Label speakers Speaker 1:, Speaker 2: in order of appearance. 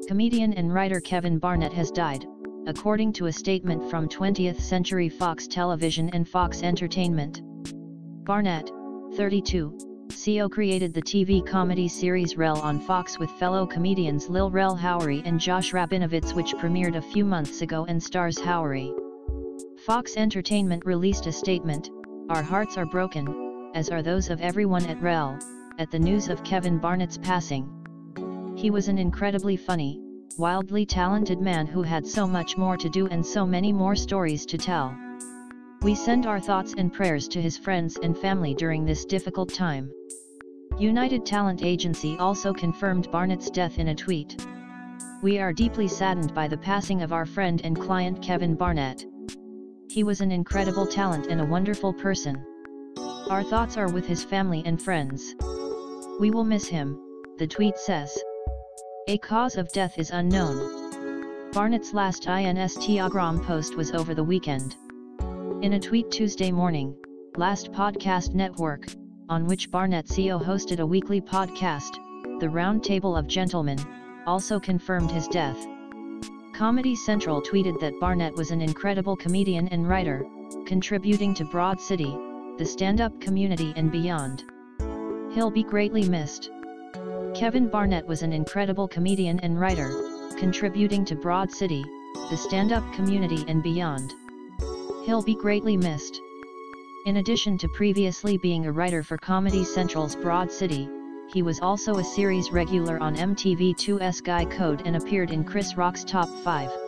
Speaker 1: Comedian and writer Kevin Barnett has died, according to a statement from 20th Century Fox Television and Fox Entertainment. Barnett, 32, co-created the TV comedy series Rel on Fox with fellow comedians Lil Rel Howery and Josh Rabinowitz, which premiered a few months ago and stars Howery. Fox Entertainment released a statement, "Our hearts are broken, as are those of everyone at Rel, at the news of Kevin Barnett's passing. He was an incredibly funny, wildly talented man who had so much more to do and so many more stories to tell. We send our thoughts and prayers to his friends and family during this difficult time." United Talent Agency also confirmed Barnett's death in a tweet. "We are deeply saddened by the passing of our friend and client Kevin Barnett. He was an incredible talent and a wonderful person. Our thoughts are with his family and friends. We will miss him," the tweet says. A cause of death is unknown. Barnett's last Instagram post was over the weekend. In a tweet Tuesday morning, Last Podcast Network, on which Barnett hosted a weekly podcast, The Round Table of Gentlemen, also confirmed his death. Comedy Central tweeted that Barnett was an incredible comedian and writer, contributing to Broad City, the stand-up community and beyond. He'll be greatly missed. Kevin Barnett was an incredible comedian and writer, contributing to Broad City, the stand-up community and beyond. He'll be greatly missed. In addition to previously being a writer for Comedy Central's Broad City, he was also a series regular on MTV2's Guy Code and appeared in Chris Rock's Top 5.